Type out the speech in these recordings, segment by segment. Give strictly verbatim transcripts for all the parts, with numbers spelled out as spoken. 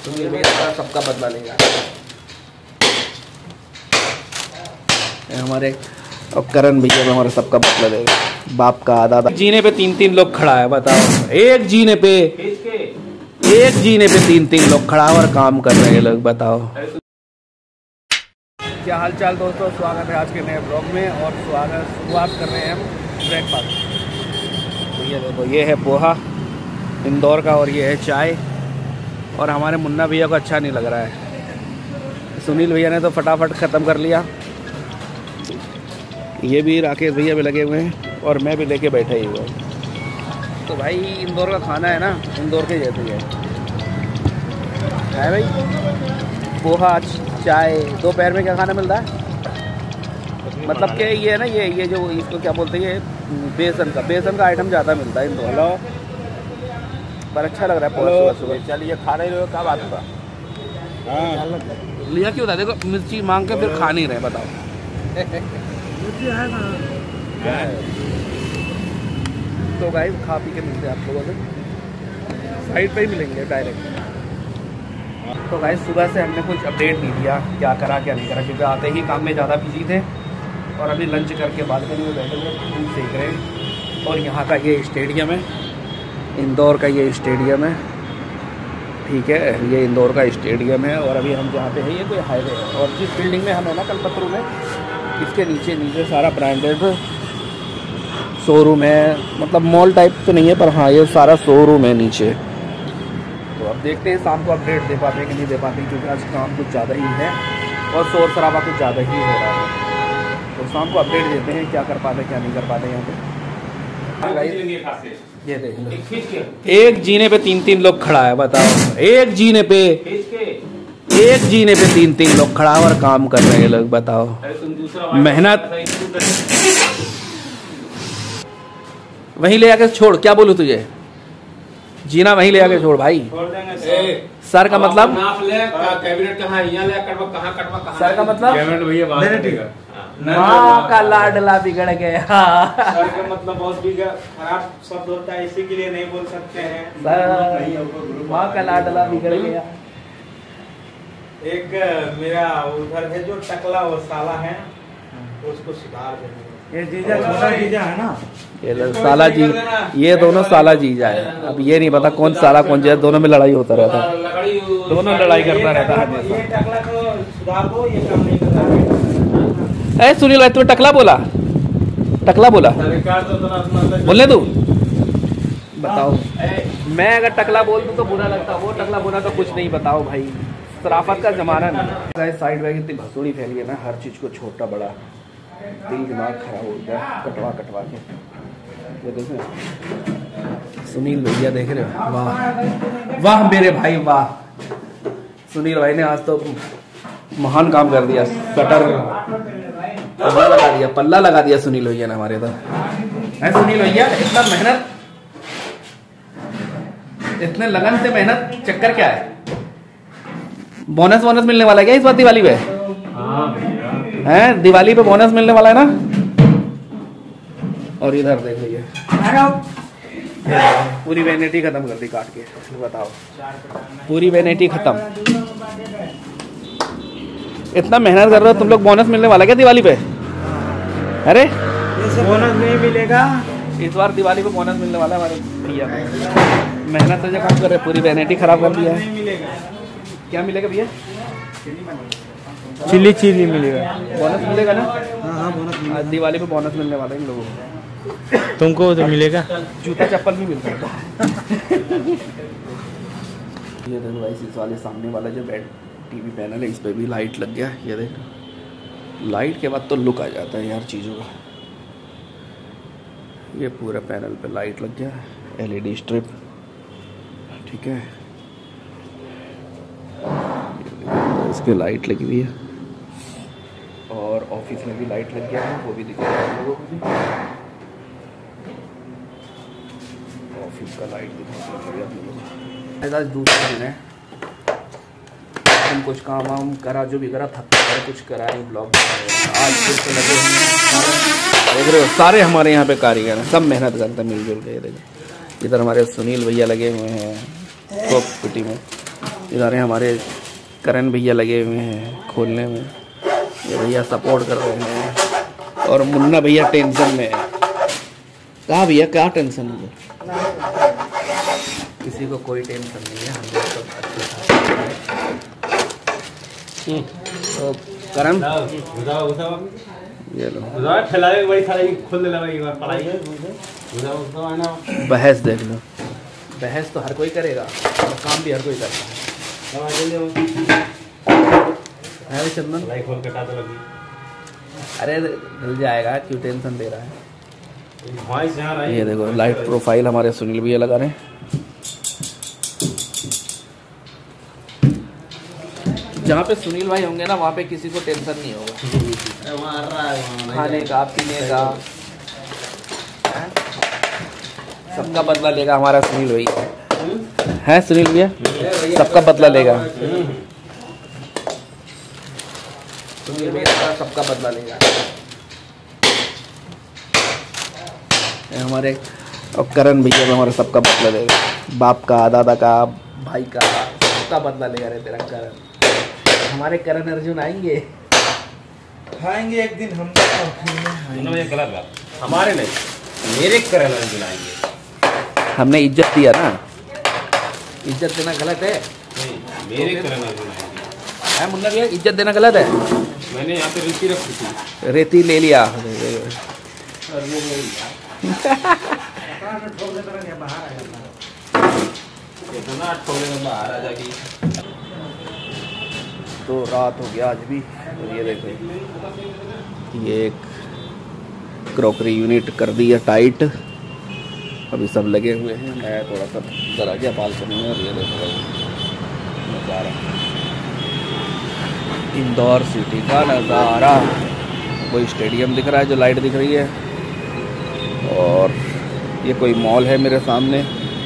सुनील भैया सबका बदला लेगा। हमारे और करण भैया भी हमारा सबका बदला लेगा। बाप का आधा आधा जीने पे तीन तीन लोग खड़ा है, बताओ। एक जीने पे एक जीने पे तीन तीन लोग खड़ा और काम कर रहे हैं लोग, बताओ। क्या हाल चाल दोस्तों, स्वागत है आज के नए ब्लॉग में। और स्वागत शुरुआत कर रहे हैं हम ब्रेकफास्ट। तो ये देखो, ये है पोहा इंदौर का और ये है चाय। और हमारे मुन्ना भैया को अच्छा नहीं लग रहा है। सुनील भैया ने तो फटाफट ख़त्म कर लिया। ये भी राकेश भैया भी लगे हुए हैं और मैं भी लेके बैठे ही हुआ। तो भाई इंदौर का खाना है ना, इंदौर के जैसे ही है है भाई। पोहा चाय। दोपहर में क्या खाना मिलता है? मतलब कि ये है ना, ये ये जो इसको क्या बोलते हैं, ये बेसन का बेसन का आइटम ज़्यादा मिलता है इंदौर, पर अच्छा लग रहा है पोहा सुबह सुबह। चलिए खा रहे हो, क्या बात होगा? लिया क्यों था? देखो मिर्ची मांग के फिर खा नहीं रहे, बताओ। तो गाइस खा पी के मिलते हैं आप लोगों से, साइड पे ही मिलेंगे डायरेक्ट। तो गाइस सुबह से हमने कुछ अपडेट नहीं दिया, क्या करा क्या नहीं करा, क्योंकि आते ही काम में ज़्यादा बिजी थे। और अभी लंच करके बालकनी में बैठे हुए फूल सेक रहे हैं। और यहाँ का ये स्टेडियम है, इंदौर का ये स्टेडियम है, ठीक है। ये इंदौर का स्टेडियम है। और अभी हम जहाँ पे है, ये कोई हाईवे है। और जिस बिल्डिंग में हम है ना कलपत्रू में, इसके नीचे नीचे सारा ब्रांडेड शोरूम है। मतलब मॉल टाइप तो नहीं है, पर हाँ ये सारा शोरूम है नीचे। तो अब देखते हैं शाम को अपडेट दे पाते हैं कि नहीं दे पाते, क्योंकि आज काम कुछ ज़्यादा ही है और शोर शराबा कुछ ज़्यादा ही हो रहा है। तो शाम को अपडेट देते हैं क्या कर पाते क्या नहीं कर पाते यहाँ पे। ये देख लो, एक जीने पे तीन तीन लोग खड़ा है, बताओ। एक जीने पे एक जीने पे तीन तीन लोग खड़ा और काम कर रहे हैं लोग, बताओ। मेहनत वहीं ले आके छोड़, क्या बोलूं तुझे, जीना वहीं ले आके छोड़ भाई। सर का मतलब कैबिनेट कहाँ कहाँ सर का मतलब माँ का लाडला बिगड़ गया। सर का मतलब बहुत खराब शब्द होता है, इसी के लिए नहीं बोल सकते हैं। सर माँ का लाडला बिगड़ गया। एक मेरा उधर है जो टकला वो साला है, उसको सुधार देंगे। ये जीजा छोटा जीजा है ना, ये साला जी, ये दोनों साला जीजा है। अब ये नहीं पता कौन साला कौन जीजा, दोनों में लड़ाई होता रहता है, दोनों लड़ाई करता रहता है। ये टकला को सुधार दो, ये काम नहीं कर रहा। ए सुनील भाई, तुम्हें टकला बोला? टकला बोला बोलने दो, बताओ। मैं अगर टकला बोल दूं तो बुरा लगता, वो टकला बोला तो कुछ नहीं, बताओ भाई। शराफत का जमाना नहीं। साइड बैग इतनी भसोड़ी फैली है ना, हर चीज को छोटा बड़ा, दिल दिमाग खराब हो गया कटवा कटवा के। ये देखें सुनील भैया, देख रहे हो, वाह वाह मेरे भाई वाह। सुनील भाई ने आज तो महान काम कर दिया। शटर पल्ला लगा दिया, पल्ला लगा दिया सुनील भैया ने हमारे। तो है सुनील भैया, इतना मेहनत, इतने लगन से मेहनत, चक्कर क्या है? बोनस बोनस मिलने वाला है क्या इस बार दिवाली पे? हैं, दिवाली पे बोनस मिलने वाला है ना। और इधर देख लीजिए, पूरी वैनिटी खत्म कर दी काट के, बताओ। पूरी वैनिटी खत्म। इतना मेहनत कर रहे हो तुम लोग, बोनस मिलने वाला क्या दिवाली पे? अरे बोनस नहीं मिलेगा इस बार दिवाली पे, बोनस मिलने वाला है हमारे भैया। मेहनत से जो काम कर रहे, पूरी वैनिटी खराब कर दिया है। क्या मिलेगा भैया? चिल्ली चिल्ली मिलेगा। बोनस मिलेगा ना? हाँ हाँ बोनस मिलेगा। दिवाली पे बोनस मिलने वाला है इन लोगों को। तुमको तो मिलेगा, जूता चप्पल भी मिलता है। ये देखो भाई, इस वाले सामने वाला जो बेड टीवी पैनल है, इस पे भी लाइट लग गया। ये देखो, लाइट के बाद तो लुक आ जाता है यार चीज़ों का। ये पूरा पैनल पे लाइट लग गया, एलईडी स्ट्रिप, ठीक है। इसके लाइट लगी हुई है। और ऑफिस में भी लाइट लग गया है, वो भी दिख रहा है आप लोगों को भी। ऑफिस का लाइट दिखा आप लोगों को। आज दूसरा दिन है, हम कुछ काम वाम करा, जो भी करा थक कर कुछ करा नहीं, ब्लॉग आज फिर से लगे हुए। देख रहे हो, सारे हमारे यहाँ पे कारीगर हैं, सब मेहनत करते हैं मिलजुल के। देखो इधर हमारे सुनील भैया लगे हुए हैं प्रॉपर्टी में, इधर हमारे करण भैया लगे हुए हैं खोलने में, ये भैया सपोर्ट कर रहे हैं और मुन्ना भैया टेंशन में है। कहाँ भैया क्या टेंशन है? किसी को कोई टेंशन नहीं है, हम लोग सब अच्छे हैं। तो करण ये लो बहस देख लो, बहस तो हर कोई करेगा और काम भी हर कोई करता है। है चंदन अरे डल जाएगा, क्यों टेंशन दे रहा है? ये देखो लाइट प्रोफाइल हमारे सुनील भैया लगा रहे हैं। जहाँ पे सुनील भाई होंगे ना वहाँ पे किसी को टेंशन नहीं होगा, खाने का पीने का सबका बदला लेगा हमारा सुनील भैया। है सुनील भैया सबका बदला लेगा, सुनील भैया सबका बदला लेगा। हमारे और करण भैया भी हमारा सबका बदला लेगा, बाप का, दादा का, भाई का, सबका बदला लेगा रे तेरा करण। हमारे करण अर्जुन आएंगे, खाएंगे एक दिन हम। ये गलत बात, हमारे नहीं, मेरे करण अर्जुन आएंगे। हमने इज्जत दिया ना, इज्जत देना गलत है? नहीं, मेरे तो करण अर्जुन आएंगे। है मुन्ना भैया, इज्जत देना गलत है? मैंने यहाँ पे रेती रखी थी, रेती ले लिया। इतना ठोले में बाहर आ जाएगी। तो रात हो गया आज भी। और ये देखो ये एक क्रॉकरी यूनिट कर दी है टाइट, अभी सब लगे हुए हैं। मैं थोड़ा सा डर आ गया बालकनी में। और ये देखो नज़ारा, इंदौर सिटी का नज़ारा। कोई स्टेडियम दिख रहा है जो लाइट दिख रही है, और ये कोई मॉल है मेरे सामने।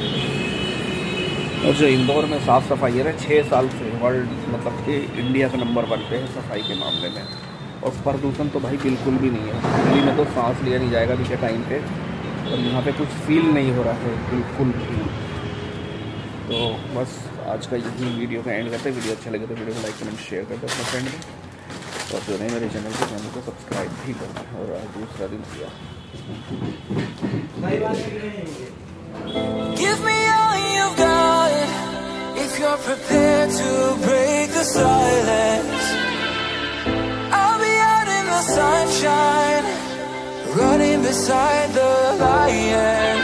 और जो इंदौर में साफ़ सफाई है ना, छः साल से वर्ल्ड मतलब कि इंडिया का नंबर वन पे है सफाई के मामले में। और प्रदूषण तो भाई बिल्कुल भी नहीं है। दिल्ली में तो सांस लिया नहीं जाएगा अभी के टाइम पे, और यहाँ पे कुछ फील नहीं हो रहा है बिल्कुल भी। तो बस आज का यही वीडियो का एंड करते हैं। वीडियो अच्छा लगे तो वीडियो को लाइक कमेंट शेयर करते अपने फ्रेंड में, और जो नहीं मेरे चैनल को चैनल को सब्सक्राइब भी करते हैं। और आज दूसरा दिन किया। Give me all you've got, if you're prepared to break the silence. I'll be out in the sunshine, running beside the lion.